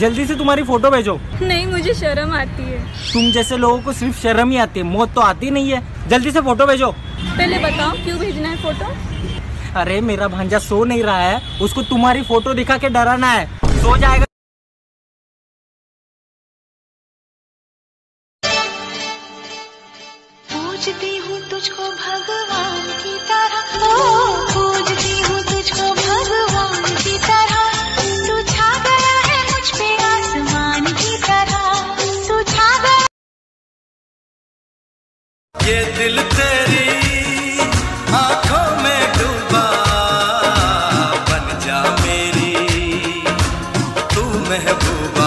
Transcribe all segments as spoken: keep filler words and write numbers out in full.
जल्दी से तुम्हारी फोटो भेजो। नहीं, मुझे शर्म आती है। तुम जैसे लोगों को सिर्फ शर्म ही आती है, मौत तो आती नहीं है। जल्दी से फोटो भेजो। पहले बताओ क्यों भेजना है फोटो? अरे मेरा भांजा सो नहीं रहा है, उसको तुम्हारी फोटो दिखा के डराना है, सो जाएगा। पूजती हूँ तुझको भगवान की तरह, ओ पूजती हूँ तुझको भगवान की तरह, तू छा गया है मुझ पे आसमान की तरह, तू छा गया। ये दिल तेरी आंखों में डूबा, बन जा मेरी तू महबूबा।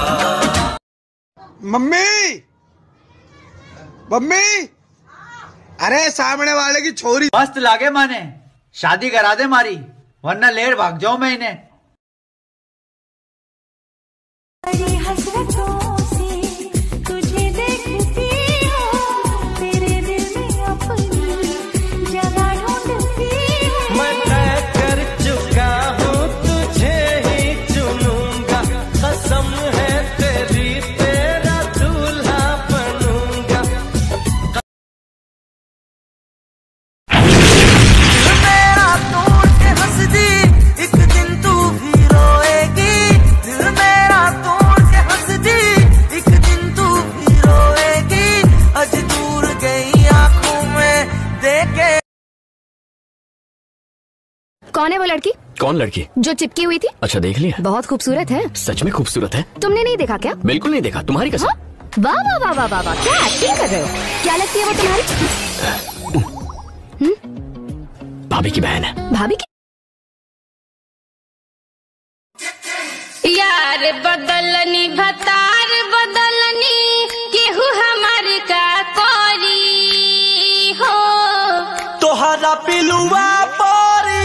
मम्मी, मम्मी, अरे सामने वाले की छोरी मस्त लागे माने, शादी करा दे मारी, वरना लेर भाग जाऊं मैं इन्हें। बड़ी हसरतों से तुझे देखती हूँ, तेरे दिल में अपनी जगह ढूंढती हूँ। मैं तय कर चुका हूँ, तुझे ही चुनूंगा, कसम है तेरी तेरा दूल्हा बनूंगा। मेरा तोड़ के हंस दी, एक दिन तू भी रोएगी। दिल मेरा तोड़ के हंस दी, एक दिन तू भी रोएगी। आज दूर गई आंखों में देखे। कौन है वो लड़की? कौन लड़की? जो चिपकी हुई थी। अच्छा देख लिया। बहुत खूबसूरत है। सच में खूबसूरत है। तुमने नहीं देखा क्या? बिल्कुल नहीं देखा, तुम्हारी कसम। हाँ? वाह वाह वाह वाह वाह वाह, क्या एक्टिंग कर रहे हो? क्या लगती है वो तुम्हारी? भाभी की बहन है। भाभी की? यार बदलनी भतार बदलनी, केहू हमार का करी हो। तोहरा पिलुआ पारी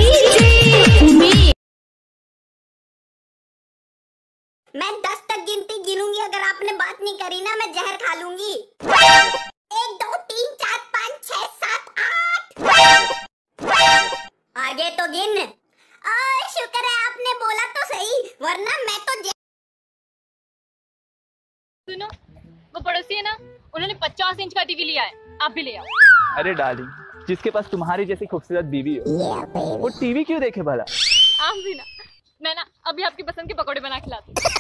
मैं दस तक गिनती गिनूंगी, अगर आपने बात नहीं करी ना मैं जहर खा लूंगी। एक दो तीन चार पाँच छह सात आठ, आगे तो गिन। और शुक्र है आपने बोला तो सही, वरना मैं तो जे... सुनो, वो पड़ोसी है ना, उन्होंने पचास इंच का टीवी लिया है, आप भी ले आओ। अरे डार्लिंग, जिसके पास तुम्हारी जैसी खूबसूरत बीवी हो, वो टीवी क्यों देखे भला? आप भी ना, मैं ना अभी आपकी पसंद के पकौड़े बना खिलाती हूँ।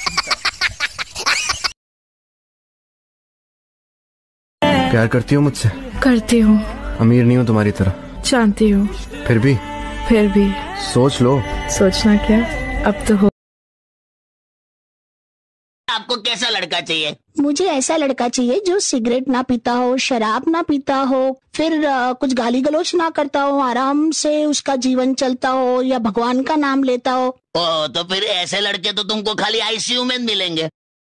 प्यार करती हो मुझसे? करती हूँ। अमीर नहीं हूँ तुम्हारी तरह, जानती हूँ। फिर भी फिर भी सोच लो। सोचना क्या, अब तो हो। आपको कैसा लड़का चाहिए? मुझे ऐसा लड़का चाहिए जो सिगरेट ना पीता हो, शराब ना पीता हो, फिर आ, कुछ गाली गलौज ना करता हो, आराम से उसका जीवन चलता हो या भगवान का नाम लेता हो। ओ, तो फिर ऐसे लड़के तो तुमको खाली आईसीयू में मिलेंगे।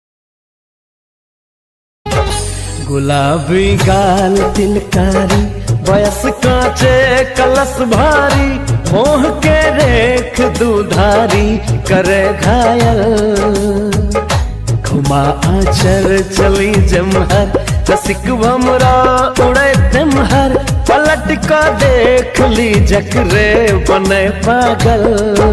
गुलाबी गाल तिलकारी, बयस कांचे कलस भारी, मोह के रेख दुधारी करे घायल। घुमा आचर चली जमहर, रसिक भमरा उड़े तिमहर, पलट का देख ली जकरे बने पागल।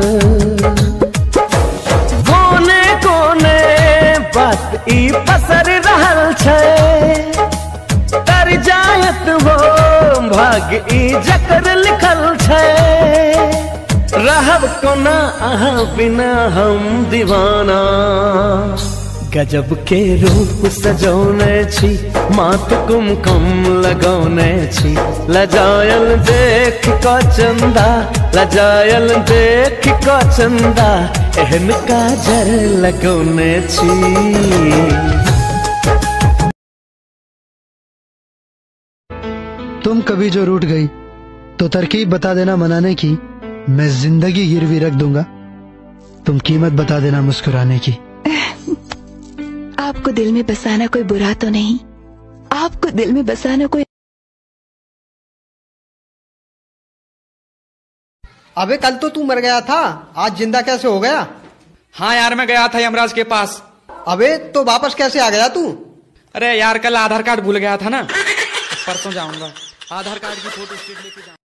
कोने कोने बात ई पसर रहल छे, तर जायत वो भाग ई जकर लिखल छे। रहब कोना अहाँ बिना हम दीवाना, गजब के रूप सजौने छी, माथ कुमकुम लगौने छी। लजायल देख का चंदा, लजायल देख का चंदा, एहन काजर लगौने छी। तुम कभी जो रूठ गई तो तरकीब बता देना मनाने की, मैं जिंदगी गिरवी रख दूंगा, तुम कीमत बता देना मुस्कुराने की। आपको दिल में बसाना कोई बुरा तो नहीं, आपको दिल में बसाना कोई। अबे कल तो तू मर गया था, आज जिंदा कैसे हो गया? हाँ यार, मैं गया था यमराज के पास। अबे तो वापस कैसे आ गया तू? अरे यार, कल आधार कार्ड भूल गया था ना, परसों जाऊंगा, आधार कार्ड की फोटो स्टेट लेके जाऊंगा।